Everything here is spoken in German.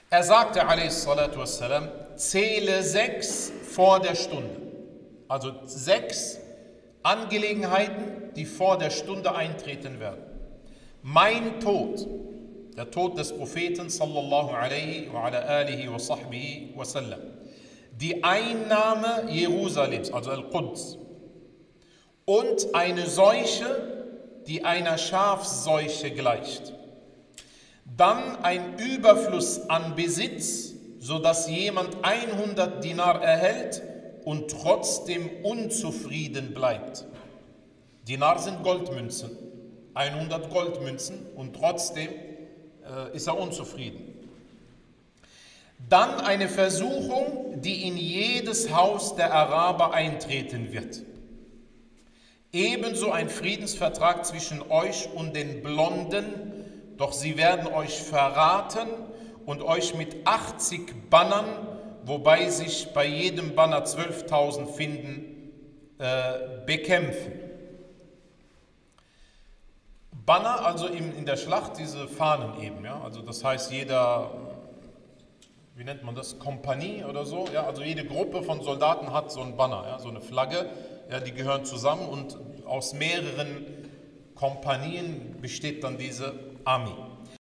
Er sagte, a.s.w., zähle 6 vor der Stunde. Also 6 Angelegenheiten, die vor der Stunde eintreten werden. Mein Tod, der Tod des Propheten, sallallahu alaihi wa ala alihi wa sahbihi wa sallam. Die Einnahme Jerusalems, also Al-Quds. Und eine Seuche, die einer Schafseuche gleicht. Dann ein Überfluss an Besitz, sodass jemand 100 Dinar erhält und trotzdem unzufrieden bleibt. Dinar sind Goldmünzen, 100 Goldmünzen und trotzdem ist er unzufrieden. Dann eine Versuchung, die in jedes Haus der Araber eintreten wird. Ebenso ein Friedensvertrag zwischen euch und den Blonden, doch sie werden euch verraten und euch mit 80 Bannern, wobei sich bei jedem Banner 12.000 finden, bekämpfen. Banner, also in der Schlacht, diese Fahnen eben, ja, also das heißt jeder, wie nennt man das, Kompanie oder so, ja, also jede Gruppe von Soldaten hat so ein Banner, ja, so eine Flagge, ja, die gehören zusammen und aus mehreren Kompanien besteht dann diese Armee.